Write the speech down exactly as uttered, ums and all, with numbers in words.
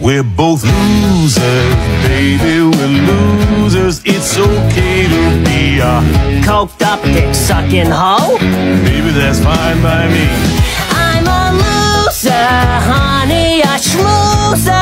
We're both losers, baby, we're losers. It's okay to be a coked up dick-sucking hoe. Baby, that's fine by me. I'm a loser, honey, a schmoozer.